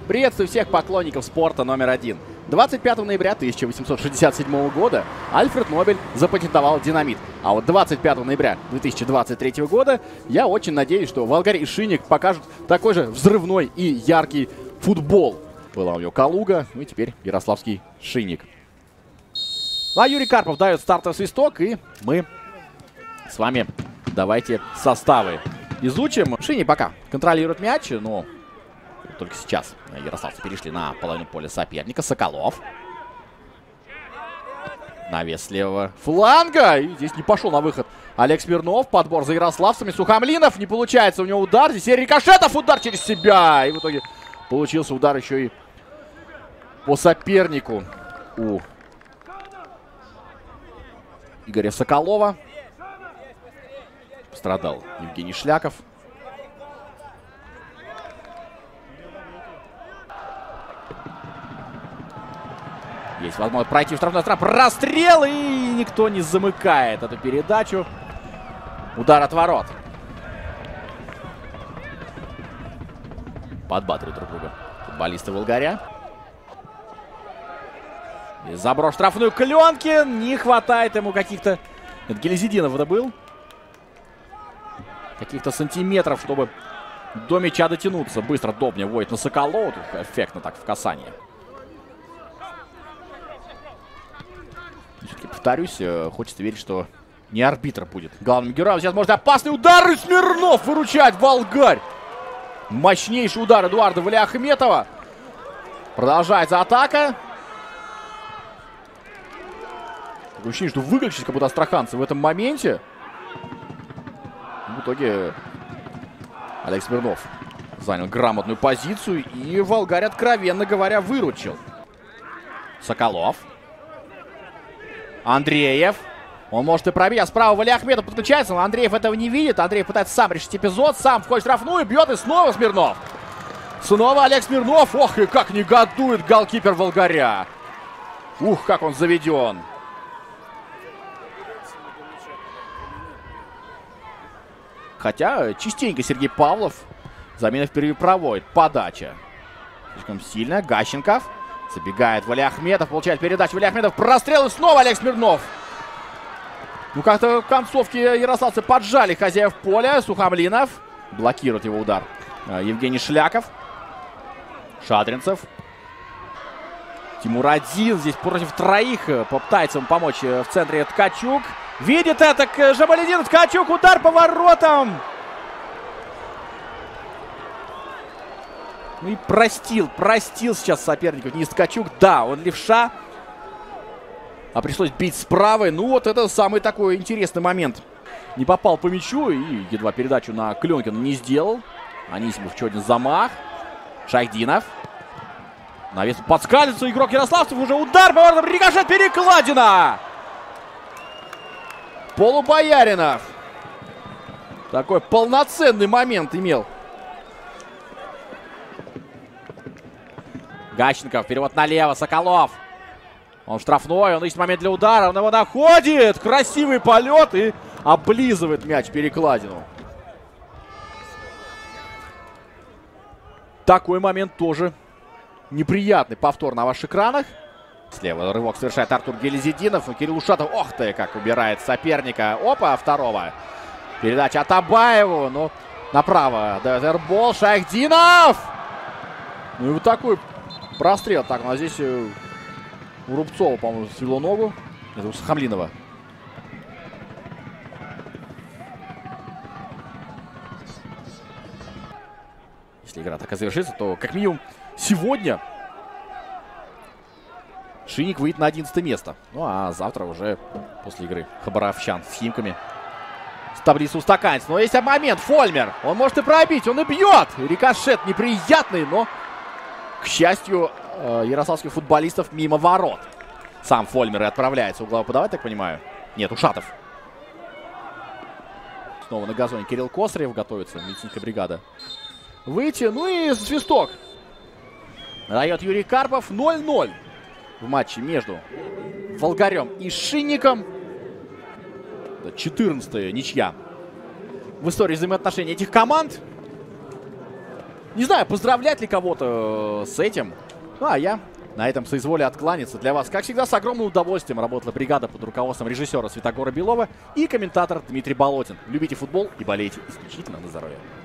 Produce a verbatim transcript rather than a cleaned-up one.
Приветствую всех поклонников спорта номер один. двадцать пятого ноября тысяча восемьсот шестьдесят седьмого года Альфред Нобель запатентовал динамит. А вот двадцать пятого ноября две тысячи двадцать третьего года я очень надеюсь, что Волгарь и Шинник покажут такой же взрывной и яркий футбол. Была у него Калуга, ну и теперь ярославский Шинник. Ну а Юрий Карпов дает стартовый свисток, и мы с вами давайте составы изучим. Шинник пока контролирует мяч, но только сейчас ярославцы перешли на половину поля соперника. Соколов. Навес с левого фланга. И здесь не пошел на выход Олег Смирнов. Подбор за ярославцами. Сухомлинов. Не получается у него удар. Здесь серия рикошетов. Удар через себя. И в итоге получился удар еще и по сопернику у Игоря Соколова. Пострадал Евгений Шляков. Есть возможность пройти в штрафной страх. Прострел, и никто не замыкает эту передачу. Удар от ворот. Подбадривают друг друга футболисты Волгаря. И заброс штрафную Клёнкин. Не хватает ему каких-то... Это Гелезидинов это был. Каких-то сантиметров, чтобы до мяча дотянуться. Быстро Добня вводит на Соколова. Тут эффектно так в касании. Все-таки повторюсь, хочется верить, что не арбитр будет главным героем. Сейчас может опасный удар, и Смирнов выручает Волгарь. Мощнейший удар Эдуарда Валиахметова. Продолжается атака. Такое ощущение, что выключились как будто астраханцы в этом моменте. В итоге Олег Смирнов занял грамотную позицию, и Волгарь, откровенно говоря, выручил. Соколов. Андреев. Он может и пробить. А справа Валиахметов подключается, но Андреев этого не видит. Андреев пытается сам решить эпизод. Сам входит в штрафную, бьет, и снова Смирнов. Снова Олег Смирнов. Ох, и как негодует голкипер Волгаря. Ух, как он заведен. Хотя частенько Сергей Павлов замену впереди проводит. Подача слишком сильная. Гащенков. Забегает Валиахметов, получает передачу. Валиахметов, прострел, и снова Олег Смирнов. Ну, как-то в концовке ярославцы поджали хозяев поля. Сухомлинов. Блокирует его удар Евгений Шляков. Шадринцев. Тимур один. Здесь против троих. Попытается ему помочь в центре Ткачук. Видит это Жабаледин. Ткачук. Удар по воротам. Ну и простил, простил сейчас соперников. Не Ткачук, да, он левша. А пришлось бить с правой. Ну вот это самый такой интересный момент. Не попал по мячу и едва передачу на Клёнкина не сделал. Анисимов еще один замах. Шайхдинов. Навес подскальзывается. Игрок ярославцев. Уже удар по воротам. Рикошет, перекладина. Полубояринов. Такой полноценный момент имел. Гащенков, перевод налево, Соколов. Он штрафной, он ищет момент для удара, он его находит. Красивый полет и облизывает мяч перекладину. Такой момент тоже неприятный. Повтор на ваших экранах. Слева рывок совершает Артур Гелезидинов. И Кирилл Ушатов, ох ты, как убирает соперника. Опа, второго. Передача от Абаеву, но направо. Дезербол, Шайхдинов. Ну и вот такой прострел. Так, ну а здесь э, у Рубцова, по-моему, свело ногу. Это у Сухомлинова. Если игра так и завершится, то как минимум сегодня Шинник выйдет на одиннадцатое место. Ну а завтра уже после игры Хабаровчан с Химками с таблицу устаканится. Но есть момент. Фольмер. Он может и пробить. Он и бьет. Рикошет неприятный, но... К счастью, ярославских футболистов мимо ворот. Сам Фольмер и отправляется угловой подавать, так понимаю. Нет, Ушатов. Снова на газоне Кирилл Косарев готовится. Медицинская бригада. Выйти. Ну и свисток. Дает Юрий Карпов. ноль ноль в матче между Волгарем и Шинником. четырнадцатая ничья в истории взаимоотношений этих команд. Не знаю, поздравлять ли кого-то с этим. Ну, а я на этом соизволю откланяться. Для вас, как всегда, с огромным удовольствием работала бригада под руководством режиссера Святогора Белова и комментатор Дмитрий Болотин. Любите футбол и болейте исключительно на здоровье.